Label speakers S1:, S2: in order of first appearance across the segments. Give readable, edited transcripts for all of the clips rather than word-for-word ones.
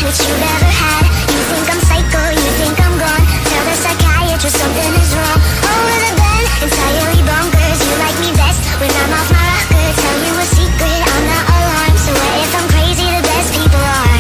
S1: that you've ever had. You think I'm psycho, you think I'm gone. Tell the psychiatrist something is wrong. Over the bed, entirely bonkers. You like me best when I'm off my rocker. Tell you a secret, I'm not alarmed. So what if I'm crazy? The best people are.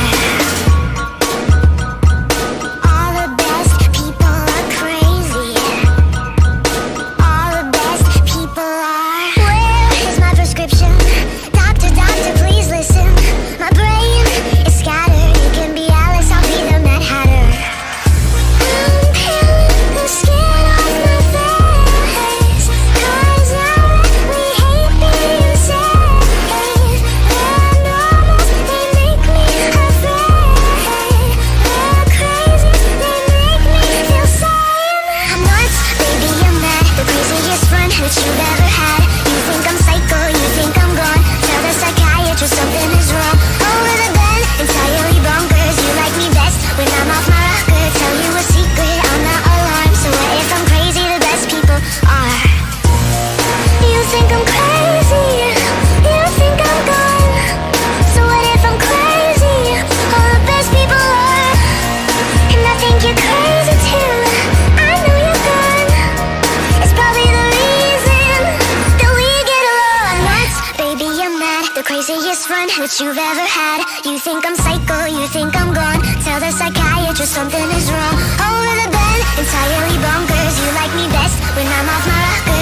S1: All the best people are crazy. All the best people are. Where is my prescription? Doctor, doctor, please listen. My brain is scattered. You can be Alice, I'll be the Mad Hatter. I'm peeling the skin off my face, 'cause I really hate being safe. They're normal, they make me afraid. They're crazy, they make me feel sane. I'm nuts, baby, I'm mad. The craziest run that you've ever had. You think I'm psycho, you think I'm gone. Tell the psychiatrist something is wrong. Over the bed, entirely bonkers. You like me best when I'm off my rocker. Tell you a secret, I'm not alarmed. So what if I'm crazy? The best people are. You think I'm crazy, you think I'm gone. So what if I'm crazy? All the best people are. And I think you're crazy too. I know you're gone. It's probably the reason that we get along. Nuts, baby, I'm mad. The craziest run that you've ever had. You think I'm psycho, you think I'm gone. Tell the psychiatrist something is wrong. Over the bed, entirely bonkers. You like me best when I'm off my rocker.